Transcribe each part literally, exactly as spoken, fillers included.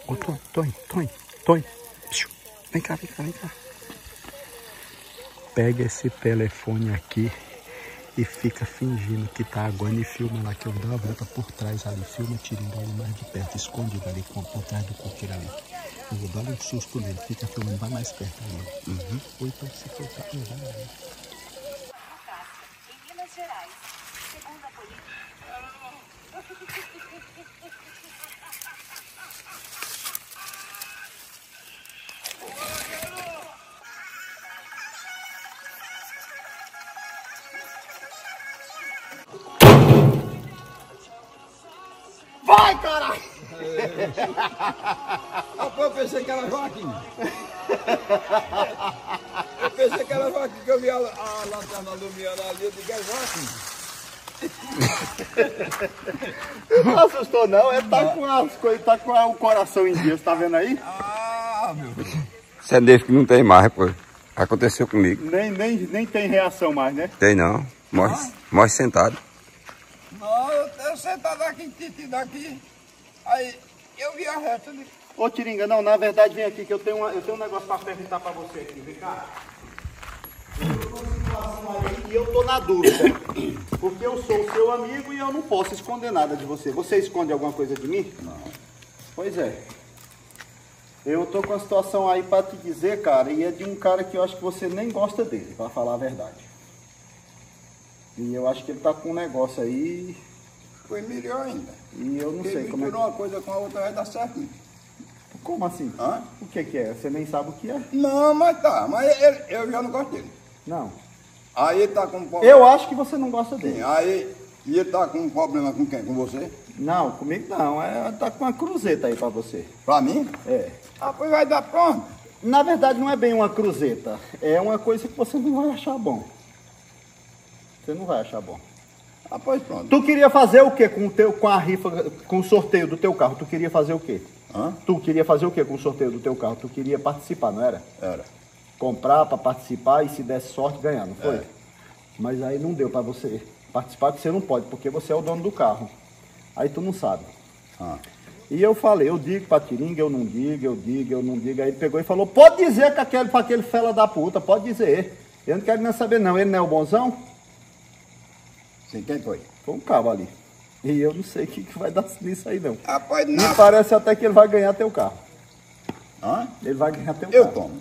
Ô, Tonho, Tonho, Tonho, Tonho. Vem cá, vem cá, vem cá. Pega esse telefone aqui e fica fingindo que tá aguando e filma lá, que eu dou a volta por trás ali. Filma, Tiringa ali mais de perto, escondido ali, por trás do coqueiro ali. Eu vou dar um susto nele, fica filmando, vai mais perto ali. Uhum. Ou então se for tá com vai ali. Em Minas Gerais, segundo a polícia. Vai, caralho! Eu pensei que era Joaquim. Eu pensei que era Joaquim, que eu vi a, a lanterna iluminando ali, eu digo, é Joaquim. Não assustou não, ele tá com as coisas, tá com o coração em dia, você tá vendo aí? Ah, meu Deus. Você é desse que não tem mais, pô. Aconteceu comigo. Nem, nem, nem tem reação mais, né? Tem não. Morre, Ah. morre sentado. Não, eu, eu sentado aqui, titi daqui, aí eu vi a reta ali. Ô Tiringa, não, na verdade vem aqui que eu tenho, uma, eu tenho um negócio pra perguntar pra você aqui, vem cá. Eu tô numa situação aí e eu tô na dúvida, porque eu sou o seu amigo e eu não posso esconder nada de você. Você esconde alguma coisa de mim? Não. Pois é. Eu tô com a situação aí pra te dizer, cara, e é de um cara que eu acho que você nem gosta dele, pra falar a verdade. E eu acho que ele tá com um negócio aí Foi melhor ainda. e eu não Porque sei como é misturou que... uma coisa com a outra, vai dar certinho. Como assim? Hã? O que que é? Você nem sabe o que é? Não, mas tá, mas ele, eu já não gosto dele. Não. Aí ele tá com um problema. Eu acho que você não gosta dele. Aí, e ele tá com um problema com quem? Com você? Não, comigo não. É, tá com uma cruzeta aí pra você. Pra mim? É. Ah, pois vai dar pronto. Na verdade não é bem uma cruzeta. É uma coisa que você não vai achar bom. Você não vai achar bom. Ah, pois pronto. Tu queria fazer o quê com o teu, com a rifa, com o sorteio do teu carro? Tu queria fazer o quê? Hã? Tu queria fazer o quê com o sorteio do teu carro? Tu queria participar, não era? Era. Comprar pra participar e se desse sorte ganhar, não foi? É. Mas aí não deu pra você participar, porque você não pode, porque você é o dono do carro. Aí tu não sabe. Ah. E eu falei, eu digo pra Tiringa, eu não digo, eu digo, eu não digo. Aí ele pegou e falou, pode dizer que aquele, pra aquele fela da puta, pode dizer. Eu não quero nem saber não, ele não é o bonzão? Sim, quem foi? Foi um cabo ali. E eu não sei o que, que vai dar nisso aí não. Ah, pois Me não. parece até que ele vai ganhar teu carro. Hã? Ele vai ganhar teu Eu carro.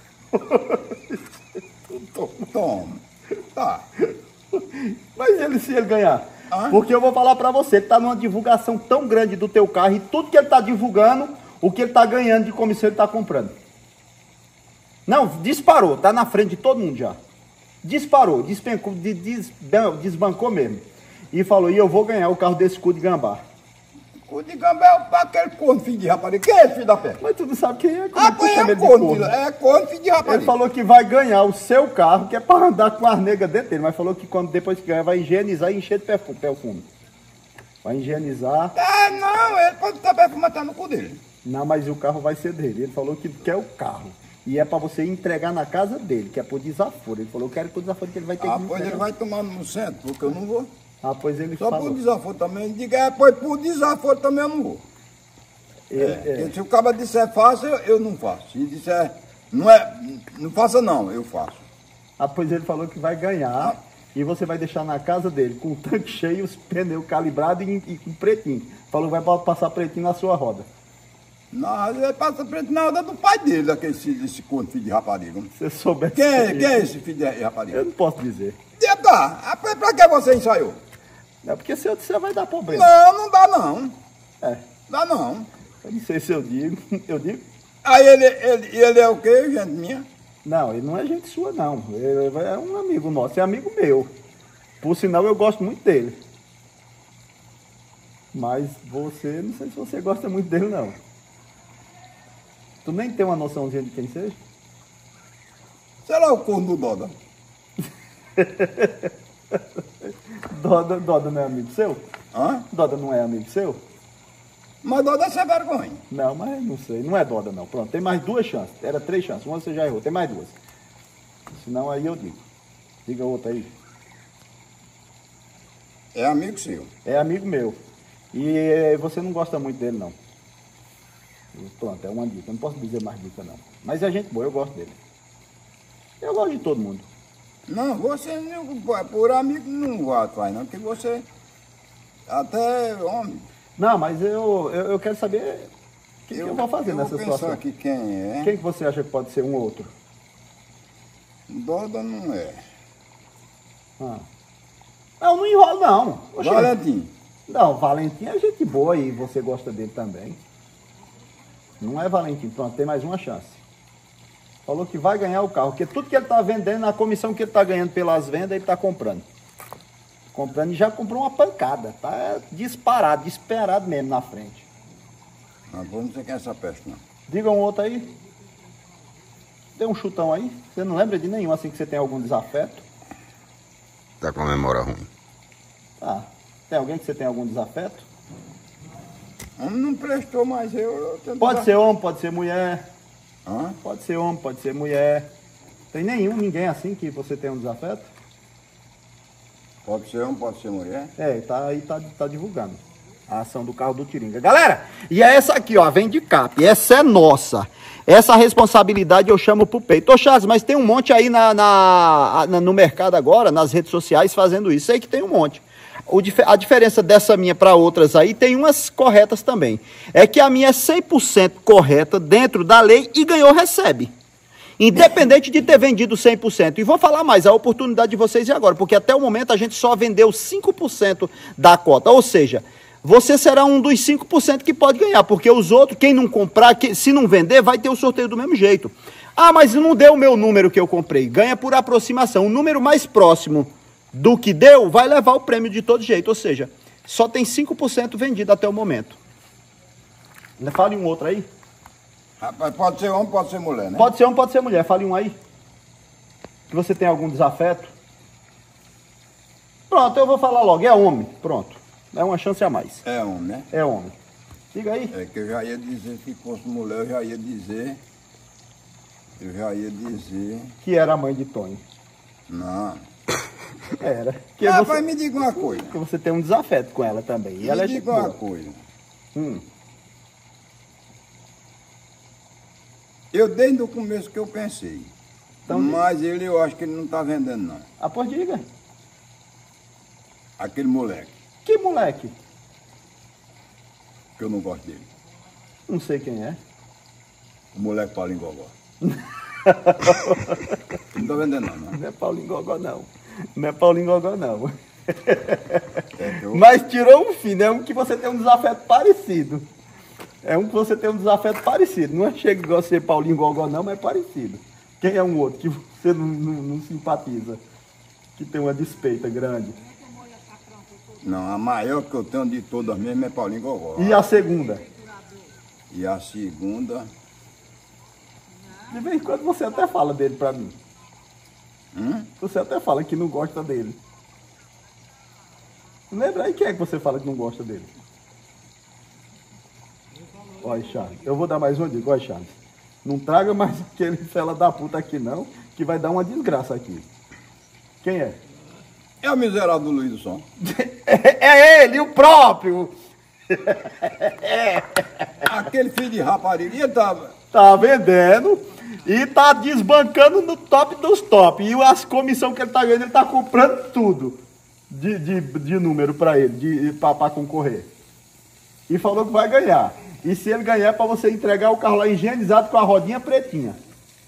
tomo. Tomo. Tá. Mas ele, se ele ganhar? Hã? Porque eu vou falar pra você, ele tá numa divulgação tão grande do teu carro e tudo que ele tá divulgando, o que ele tá ganhando de comissão ele tá comprando. Não, disparou, tá na frente de todo mundo já. Disparou, despencou, des, des, desbancou mesmo. E falou, e eu vou ganhar o carro desse cu de gambá. O de gambá é o- aquele corno, filho de rapariga. Quem é esse filho da pé? Mas tu não sabe quem é, como Ah, é que tu pois chama é ele de corno, corno? filho. É corno, filho de rapariga. Ele falou que vai ganhar o seu carro, que é para andar com as negas dentro dele, mas falou que quando depois que ganhar vai higienizar e encher de perfume. perfume. Vai higienizar. Ah, não, ele pode estar perfumando no cu dele. Não, mas o carro vai ser dele. Ele falou que quer o carro. E é para você entregar na casa dele, que é por desaforo. Ele falou, eu quero por desaforo que ele vai ter Ah, que pois ele entregar. vai tomar no centro, porque eu não vou. Ah, pois ele Só falou. por desaforo também. Diga, é, pois por desaforo também eu não vou. Ele- É, é. porque se o cara disser fácil, eu, eu não faço. Se disser, não é, não faça não, eu faço. Ah, pois ele falou que vai ganhar. E você vai deixar na casa dele com o tanque cheio, os pneus calibrados e, e com pretinho. Falou que vai passar pretinho na sua roda. Não, ele passa preto na hora do pai dele, aquele filho, esse corno, filho de rapariga. Se você souber. Quem é, quem é esse filho de rapariga? Eu não posso dizer. E tá, ah, pra pra que você ensaiou? É porque se eu disser vai dar problema. Não, não dá não. É. Dá não. Eu não sei se eu digo. Eu digo? Aí ele, ele, ele é o quê, gente minha? Não, ele não é gente sua, não. Ele é um amigo nosso, é amigo meu. Por sinal, eu gosto muito dele. Mas você, não sei se você gosta muito dele, não. Tu nem tem uma noçãozinha de quem seja? Será o corno do Doda? Doda, Doda não é amigo seu? Hã? Doda não é amigo seu? Mas Doda é sem vergonha. Não, mas não sei. Não é Doda, não. Pronto, tem mais duas chances. Era três chances. Uma você já errou. Tem mais duas. Senão aí eu digo. Diga outra aí. É amigo seu. É amigo meu. E você não gosta muito dele, não. Pronto, é uma dica. Eu não posso dizer mais dica, não. Mas é gente boa, eu gosto dele. Eu gosto de todo mundo. Não, você não, por amigo não gosta atrás, não, porque você até homem. Não, mas eu, eu, eu quero saber o que eu, que eu vou fazer eu nessa vou situação. aqui quem é. Quem que você acha que pode ser um ou outro? Doda não é. Ah. Não, não enrola não. Oxe, Valentim. Não, Valentim é gente boa e você gosta dele também. Não é Valentim, pronto, tem mais uma chance. Falou que vai ganhar o carro, porque tudo que ele está vendendo, na comissão que ele está ganhando pelas vendas, ele está comprando. Comprando e já comprou uma pancada. Tá disparado, disparado mesmo na frente. Mas vou não sei quem é essa peste, não. Diga um outro aí. Dê um chutão aí. Você não lembra de nenhum assim que você tem algum desafeto? Tá com a memória ruim. Tá. Tem alguém que você tem algum desafeto? Homem não prestou mais, eu... eu tento Pode dar- ser homem, pode ser mulher. Hã? Pode ser homem, pode ser mulher. Tem nenhum, ninguém assim que você tem um desafeto? Pode ser homem, pode ser mulher. É, tá aí, tá, tá divulgando a ação do carro do Tiringa. Galera, e é essa aqui, ó, vem de cap. Essa é nossa. Essa responsabilidade eu chamo pro peito. Ô, Charles, mas tem um monte aí na, na, na- no mercado agora, nas redes sociais, fazendo isso. Sei que tem um monte. O, dif- a diferença dessa minha para outras aí, tem umas corretas também. É que a minha é cem por cento correta dentro da lei e ganhou, recebe. Independente de ter vendido cem por cento. E vou falar mais, a oportunidade de vocês é agora, porque até o momento a gente só vendeu cinco por cento da cota. Ou seja, você será um dos cinco por cento que pode ganhar, porque os outros, quem não comprar, que, se não vender, vai ter o sorteio do mesmo jeito. Ah, mas não deu o meu número que eu comprei. Ganha por aproximação. O número mais próximo do que deu vai levar o prêmio de todo jeito. Ou seja, só tem cinco por cento vendido até o momento. Fale um outro aí. Rapaz, pode ser homem, pode ser mulher, né? Pode ser homem, pode ser mulher. Fale um aí. Que você tem algum desafeto. Pronto, eu vou falar logo. É homem. Pronto. É uma chance a mais. É homem, né? É homem. Diga aí. É que eu já ia dizer, se fosse mulher, eu já ia dizer... Eu já ia dizer... Que era a mãe de Tony. Não. Era. Que, Ah, você, mas me diga uma coisa. que você tem um desafeto com ela também. E Me ela é gente diga uma boa. coisa. Hum. Eu desde o começo que eu pensei. Então, mas ele, eu acho que ele não tá vendendo, não. Ah, pois diga. Aquele moleque, Que moleque? que eu não gosto dele. Não sei quem é. O moleque Paulinho Gogó. Não tá vendendo, não, não. Não é Paulinho Gogó, não. Não é Paulinho Gogó, não. É que eu... Mas tirou um fim, né? Um que você tem um desafeto parecido. É um que você tem um desafeto parecido. Não é chega igual ser Paulinho Gogó, não, mas é parecido. Quem é um outro que você não, não, não simpatiza? Que tem uma despeita grande. Não, a maior que eu tenho de todas mesmo é Paulinho Gogó. E a segunda? E a segunda... De vez em quando você até fala dele pra mim. Hum? Você até fala que não gosta dele. Lembra aí quem é que você fala que não gosta dele? Olha, Charles, eu vou dar mais uma dica. Olha, Charles, não traga mais aquele fela da puta aqui não, que vai dar uma desgraça aqui. Quem é? É o miserável do Luiz do Som. É ele, o próprio! Aquele filho de rapariga. E ele tava... Tá vendendo e tá desbancando no top dos top. E as comissões que ele tá ganhando, ele tá comprando tudo de, de, de número pra ele, de, pra, pra concorrer. E falou que vai ganhar. E se ele ganhar, é pra você entregar o carro lá higienizado com a rodinha pretinha.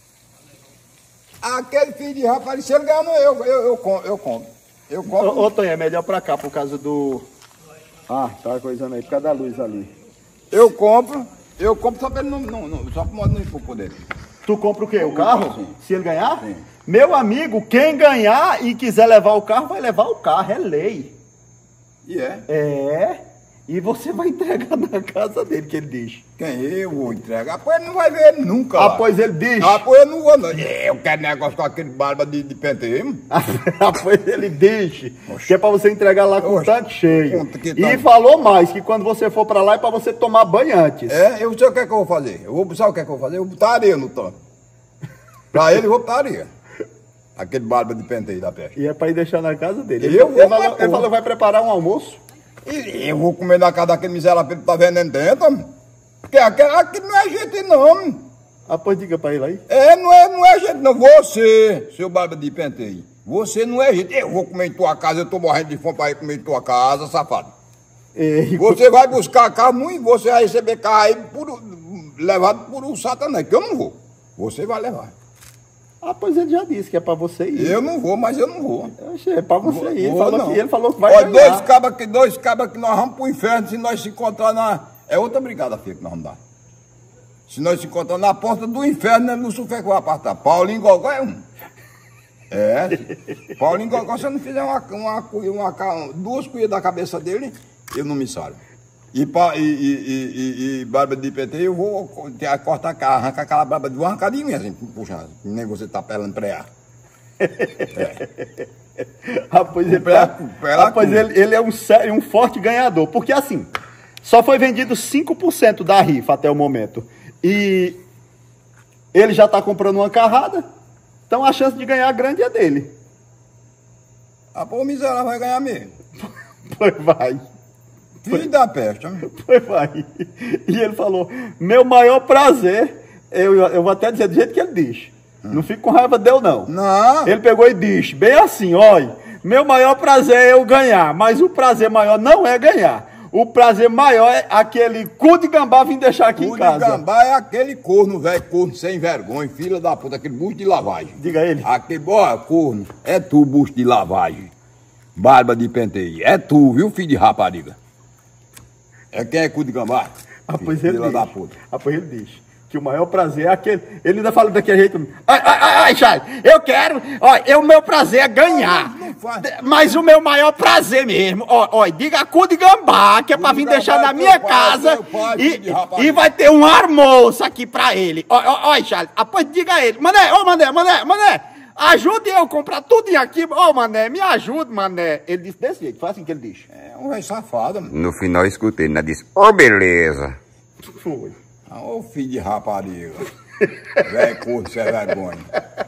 Aquele filho de rapariga, se ele ganhar, não, eu, eu, eu, com- eu compro. Eu compro. Ô, ô Tonho, é melhor pra cá, por causa do... Ah, tá coisando aí, por causa da luz ali. Eu compro. Eu compro só pra ele não... não, não só pra modo não ir pro poder. Tu compra o quê? O carro? Sim. Se ele ganhar? Sim. Meu amigo, quem ganhar e quiser levar o carro, vai levar o carro, é lei. E é. É, e você vai entregar na casa dele, que ele diz. Quem eu vou entregar? Pois ele não vai ver ele nunca. Ah, lá. pois ele diz. Ah, pois eu não vou, não. Eu quero negócio com aquele barba de, de penteio. Ah, pois ele diz. Que é pra você entregar lá com o Oxe. tanque cheio. Conta que E tá- falou mais, que quando você for pra lá é pra você tomar banho antes. É, eu sei o que é que eu vou fazer. Eu vou, sabe o que é que eu vou fazer? Eu vou botar areia no tanque. Pra ele eu vou botar areia. Aquele barba de penteio da peste. E é pra ir deixar na casa dele. Eu Ele, vou, ele, falou, mas, ele pô. falou, vai preparar um almoço. E eu vou comer na casa daquele miserável que tá vendendo dentro, homem. Porque aqui, aqui não é gente não. Ah, pois diga pra ele aí. É, não é, não é gente não. Você, seu barba de penteio, você não é gente. Eu vou comer em tua casa, eu tô morrendo de fome pra ir comer em tua casa, safado. Ei, Você vai buscar carro e você vai receber carro aí por, levado por um satanás, que eu não vou. Você vai levar. Ah, pois ele já disse que é pra você ir. Eu não vou, mas eu não vou. Eu achei, é pra você Vou- ir. Ele vou, falou, não. que, ele falou que vai Olha, ganhar. dois cabas que, dois cabas que nós vamos pro inferno se nós se encontrar na... É outra brigada feia que nós vamos dar. Se nós se encontrar na porta do inferno, no sufé que vai apartar. Paulinho Gogó é um. É. Paulinho Gogó, se eu não fizer uma, uma, uma, uma, duas cuias da cabeça dele, eu não me salvo. E, pa- e, e, e, e, e barba de P T, eu vou co- cortar, arrancar aquela barba de uma arrancadinha assim, puxa, nem você tá pelando preá. Rapaz, ele, Pela- tá- pela rapaz, cruz. ele, ele é um, sério, um forte ganhador. Porque assim, só foi vendido cinco por cento da rifa até o momento. E ele já está comprando uma carrada. Então a chance de ganhar grande é dele. Ah, pô, o miserável vai ganhar mesmo. Pois vai. Filho da peste, hein? Pois vai. E ele falou, meu maior prazer, eu, eu vou até dizer do jeito que ele diz. Não fico com raiva dele, não. Não. Ele pegou e disse, bem assim, olha, meu maior prazer é eu ganhar, mas o prazer maior não é ganhar. O prazer maior é aquele cu de gambá vir deixar aqui O em de casa. gambá é aquele corno, velho, corno sem vergonha, filho da puta, aquele bucho de lavagem. Diga ele. Aquele, ó, corno, é tu, bucho de lavagem. Barba de penteio, é tu, viu, filho de rapariga? É quem é cu de gambá? Ah, pois ele Filha diz. da puta. Ah, pois ele diz que o maior prazer é aquele. Ele ainda fala daquele jeito. Ai, ai, ai, ai, Charles, eu quero. Ó, o meu prazer é ganhar. Não, não faz. Mas o meu maior prazer mesmo, ó, ó, diga cu de gambá, que é pra de vir gambá deixar é na teu minha pai, casa. teu pai, e, filho de rapariga. e vai ter um almoço aqui pra ele. Ó, ó, ó, Charles, ah, pois diga a ele. Mané, ô, Mané, Mané, Mané. Ajude eu a comprar tudo aqui. Ô, Mané, me ajude, Mané. Ele disse desse jeito, foi assim que ele disse. É um velho safado, mano. No final eu escutei, ele disse, ô beleza. Foi. Ah, ô filho de rapariga. Velho corno sem vergonha.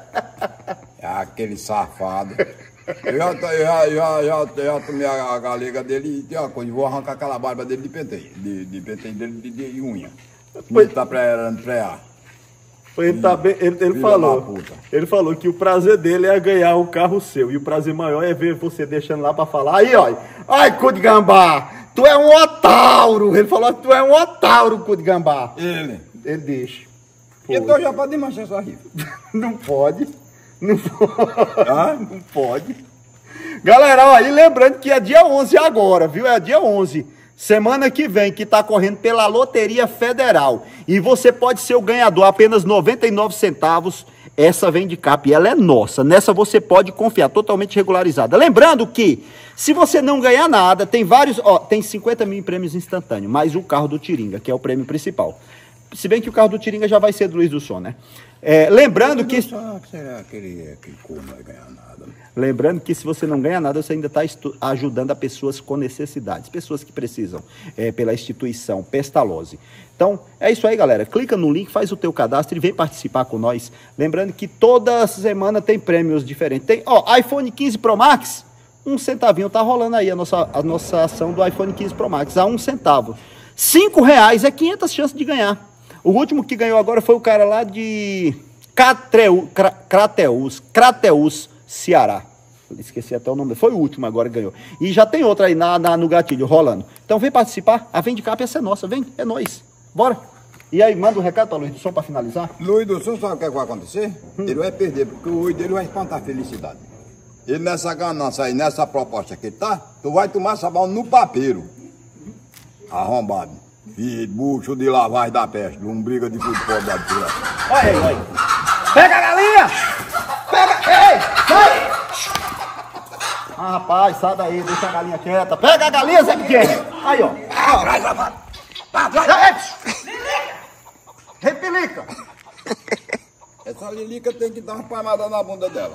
É aquele safado. Eu já, tô- eu já, já, já, já tomei a, a galega dele e tem uma coisa, vou arrancar aquela barba dele de penteio. De, de penteio dele de, de unha. Foi. Ele tá preando prear. Ele, tá bem, ele, ele Filha falou, da puta. ele falou que o prazer dele é ganhar o carro seu. E o prazer maior é ver você deixando lá pra falar. Aí, ó. Ai, cu de gambá. Tu é um otauro. Ele falou que tu é um otauro, cu de gambá. Ele. Ele diz. Foi. Então já pode desmanchar essa rifa. Não pode. Não pode. Hã? Não pode. Galera, ó, e lembrando que é dia onze agora, viu? É dia onze. Semana que vem, que está correndo pela Loteria Federal. E você pode ser o ganhador, apenas noventa e nove centavos. Essa vem de capa e ela é nossa. Nessa você pode confiar, totalmente regularizada. Lembrando que, se você não ganhar nada, tem vários... Ó, tem cinquenta mil em prêmios instantâneos, mais o carro do Tiringa, que é o prêmio principal. Se bem que o carro do Tiringa já vai ser do Luiz do Som, né? É, lembrando que... Só que será aquele, aquele corno não vai ganhar nada. Lembrando que se você não ganha nada, você ainda está ajudando a pessoas com necessidades, pessoas que precisam é, pela instituição Pestalozzi. Então, é isso aí, galera. Clica no link, faz o teu cadastro e vem participar com nós. Lembrando que toda semana tem prêmios diferentes. Tem, ó, iPhone quinze Pro Max, um centavinho. Tá rolando aí a nossa, a nossa ação do iPhone quinze Pro Max, a um centavo. Cinco reais é quinhentas chances de ganhar. O último que ganhou agora foi o cara lá de Catreu, Cra, Crateus, Crateus, Ceará. Esqueci até o nome. Foi o último agora que ganhou. E já tem outra aí na, na, no gatilho, rolando. Então vem participar. A Vem de Capa, essa é nossa. Vem, é nós. Bora. E aí, manda um recado para Luiz do Som para finalizar. Luiz do Som, sabe o que, é que vai acontecer? Ele vai perder, porque o olho dele vai espantar a felicidade. Ele nessa ganância aí, nessa proposta que ele tá, tu vai tomar sabão no papeiro. Arrombado. Filho, bucho de lavagem da peste, lombriga de futebol da tia. Olha aí, olha aí. Pega a galinha! Pega! Ei! Sai! Ah, rapaz, sai daí, deixa a galinha quieta. Pega a galinha, Zé Pequeno! Aí, ó. Vai, safado! Repelica! Essa lilica tem que dar uma palmada na bunda dela.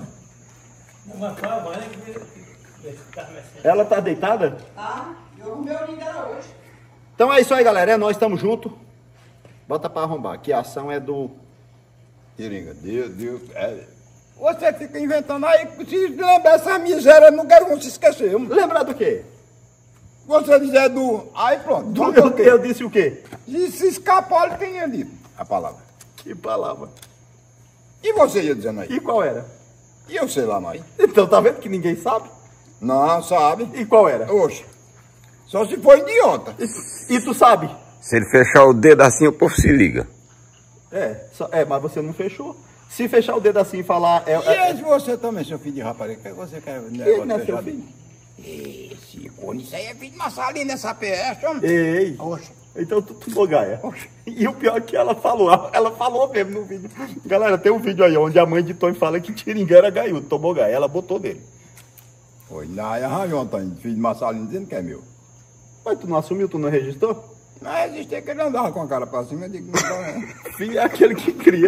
Ela tá deitada? Tá? Eu arrumei o link dela hoje. Então é isso aí, galera. É nós, estamos juntos. Bota pra arrombar, que a ação é do... Tiringa, Deus, Deus. É... Você fica inventando aí, se lembrar essa miséria, não quero não se esquecer. Lembrar do quê? Você dizer do... Aí pronto. Do, eu, eu disse o quê? E se escapou, ele tinha dito a palavra. Que palavra? E você ia dizendo aí? E qual era? E eu sei lá mais. Então tá vendo que ninguém sabe? Não, sabe? E qual era? Oxe. Só se for idiota. E, e tu sabe? Se ele fechar o dedo assim, o povo se liga. É, só, é, mas você não fechou. Se fechar o dedo assim e falar... É, E é, esse você também, seu filho de rapariga, que você quer... ele não é seu filho? Esse cone, isso aí é filho de Massalinha nessa P S, homem. Ei, Oxe. então tu tomou gaia. E o pior é que ela falou, ela falou mesmo no vídeo. Galera, tem um vídeo aí onde a mãe de Tony fala que Tiringa era gaiudo, tomou gaia. Ela botou dele. Foi lá e arranjou, Antônio, filho de Massalinha, dizendo que é meu. Mas tu não assumiu, tu não registrou? Não existe que ele andava com a cara pra cima, eu digo, não tá, né? Filho é aquele que cria.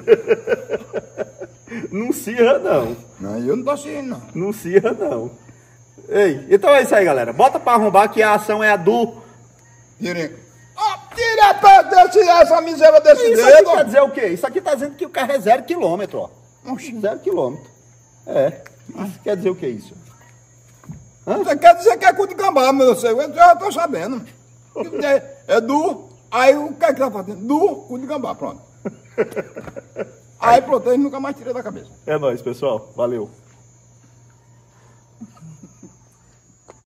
Não cirra, não. Não, eu não tô assim, não. Não cirra, não. Ei, então é isso aí, galera. Bota pra arrombar que a ação é a do... Tire. Ah, tira pra desse, essa miséria desse Isso aqui dedo. quer dizer o quê? Isso aqui tá dizendo que o carro é zero quilômetro, ó. Oxi. Zero quilômetro. É. Isso quer dizer o que isso? Você quer dizer que é cu de gambá, meu Deus, eu já tô sabendo. É, é do... Aí o que é que tá fazendo? Do cu de gambá, pronto. Aí pronto, ele nunca mais tira da cabeça. É nóis, pessoal. Valeu.